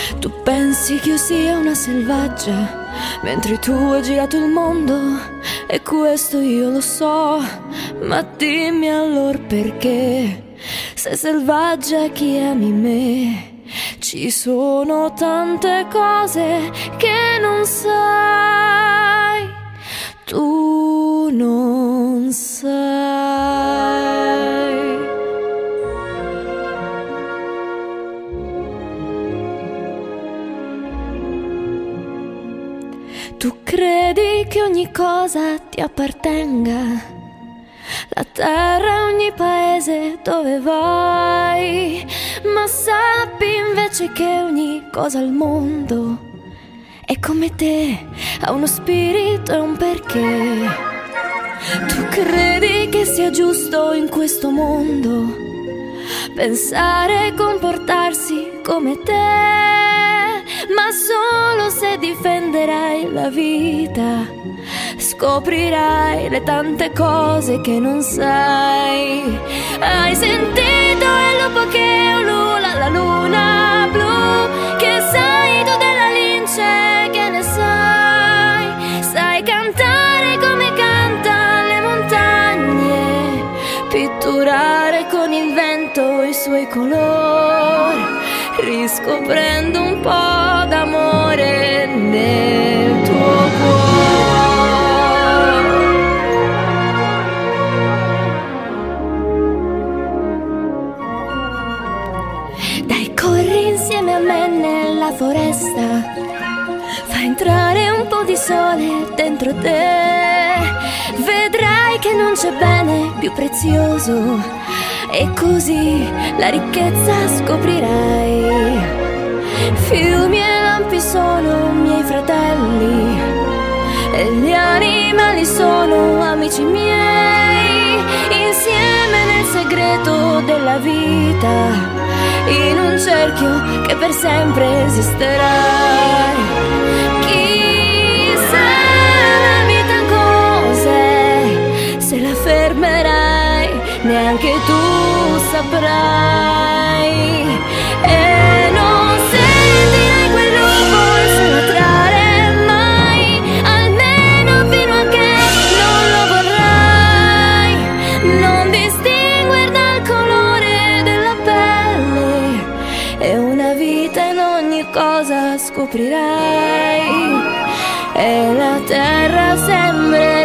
Tu pensi che io sia una selvaggia, mentre tu hai girato il mondo, e questo io lo so. Ma dimmi allora perché sei selvaggia chi ami me. Ci sono tante cose che non sai, tu non sai. Tu credi che ogni cosa ti appartenga, la terra, ogni paese dove vai, ma sappi invece che ogni cosa al mondo è come te, ha uno spirito e un perché. Tu credi che sia giusto in questo mondo pensare e comportarsi come te, ma solo se difenderai la vita scoprirai le tante cose che non sai. Hai sentito il lupo che ulula, la luna blu? Che sai tu della lince, che ne sai? Sai cantare come canta le montagne, pitturare con il vento i suoi colori, riscoprendo un po' d'amore nel tuo cuore. Dai, corri insieme a me nella foresta, fa entrare un po' di sole dentro te, vedrai che non c'è bene più prezioso, e così la ricchezza scoprirai. Fiumi e lampi sono miei fratelli, e gli animali sono amici miei. Insieme nel segreto della vita, in un cerchio che per sempre esisterà. Chissà la vita cos'è, se la fermerai neanche tu saprai. E non sentirai quel lupo il suo latrare mai, almeno fino a che non lo vorrai. Non distinguere dal colore della pelle, e una vita in ogni cosa scoprirai, e la terra sembra